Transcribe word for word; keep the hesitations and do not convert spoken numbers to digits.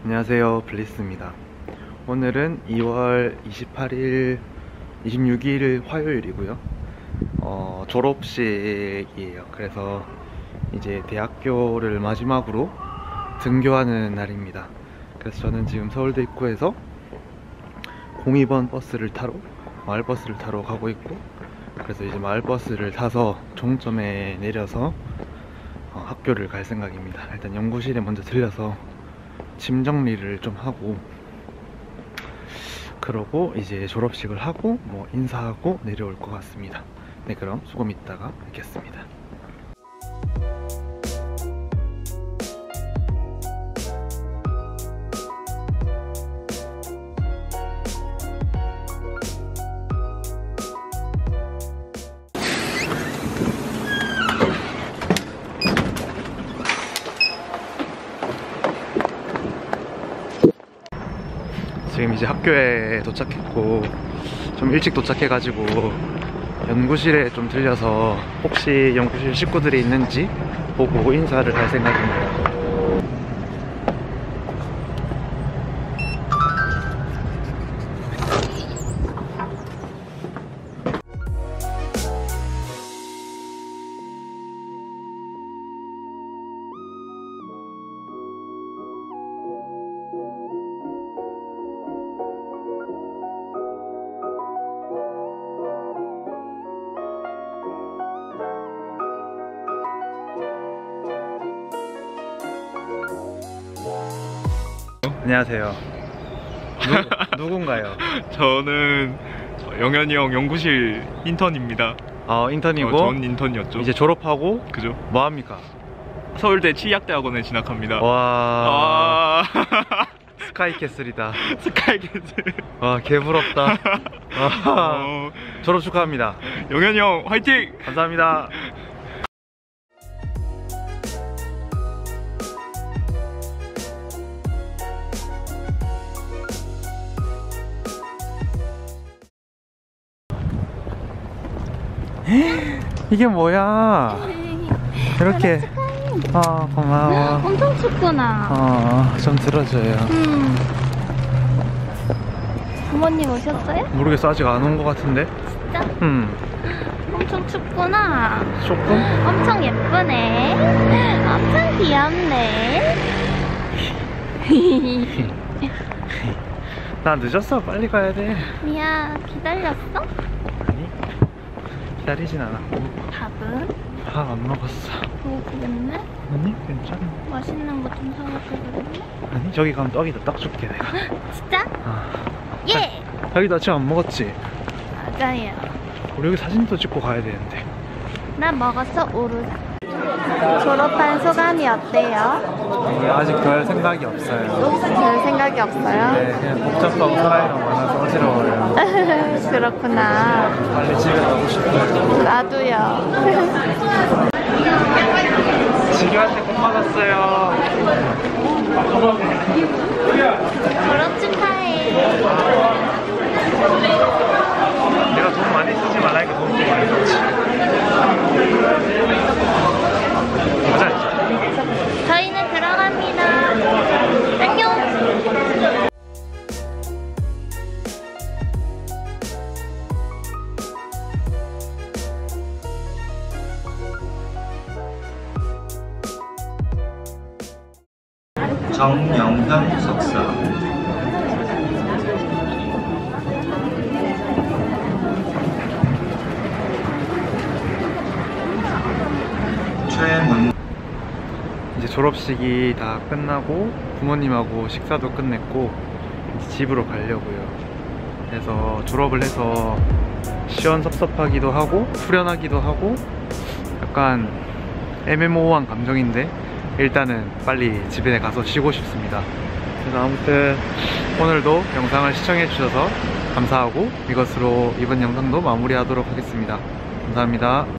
안녕하세요, 블리스입니다. 오늘은 이월 이십팔일, 이십육일 화요일이고요. 어, 졸업식이에요. 그래서 이제 대학교를 마지막으로 등교하는 날입니다. 그래서 저는 지금 서울대 입구에서 공이 번 버스를 타러 마을버스를 타러 가고 있고, 그래서 이제 마을버스를 타서 종점에 내려서 어, 학교를 갈 생각입니다. 일단 연구실에 먼저 들려서 짐 정리를 좀 하고, 그러고 이제 졸업식을 하고 뭐 인사하고 내려올 것 같습니다. 네, 그럼 조금 있다가 뵙겠습니다. 지금 이제 학교에 도착했고, 좀 일찍 도착해가지고 연구실에 좀 들려서 혹시 연구실 식구들이 있는지 보고 인사를 할 생각입니다. 안녕하세요. 누, 누군가요? 저는 영현이 형 연구실 인턴입니다. 어, 인턴이고 어, 전 인턴이었죠. 이제 졸업하고 그죠? 뭐합니까? 서울대 치의학대학원에 진학합니다. 와... 아... 스카이캐슬이다. 스카이캐슬. 와, 개부럽다. 와... 어... 졸업 축하합니다. 영현이 형 화이팅! 감사합니다. 이게 뭐야? 이렇게. 아, 고마워. 엄청 춥구나. 어, 좀 들어줘요. 음. 부모님 오셨어요? 모르겠어, 아직 안 온 것 같은데. 진짜? 음. 엄청 춥구나. 조금? 엄청 예쁘네. 엄청 귀엽네. 나 늦었어. 빨리 가야 돼. 미야, 기다렸어? 아니, 기다리진 않았고. 밥은? 밥 안 먹었어. 뭐 그랬네? 아니, 괜찮아. 맛있는 거 좀 사갖고 그랬네? 아니, 저기 가면 떡이다. 떡 줄게, 내가. 진짜? 아. 예! 자기도 아침 안 먹었지? 맞아요. 우리 여기 사진도 찍고 가야 되는데. 나 먹었어, 오르. 졸업한 소감이 어때요? 네, 아직 별 생각이 없어요. 별 생각이 없어요? 네, 그냥 복잡하고 사람이랑 만나서 어지러워요. 그렇구나. 빨리 집에 가고 싶어요. 나도요. 지규한테 꼭 받았어요. 졸업 축하해. 내가 돈 많이 쓰지 말라니까 돈 좀 많이 썼지. 가자, 이제. 저희는 들어갑니다. 안녕. 정영현 석사. 최문. 이제 졸업식이 다 끝나고 부모님하고 식사도 끝냈고 이제 집으로 가려고요. 그래서 졸업을 해서 시원섭섭하기도 하고 후련하기도 하고 약간 애매모호한 감정인데, 일단은 빨리 집에 가서 쉬고 싶습니다. 그래서 아무튼 오늘도 영상을 시청해 주셔서 감사하고, 이것으로 이번 영상도 마무리하도록 하겠습니다. 감사합니다.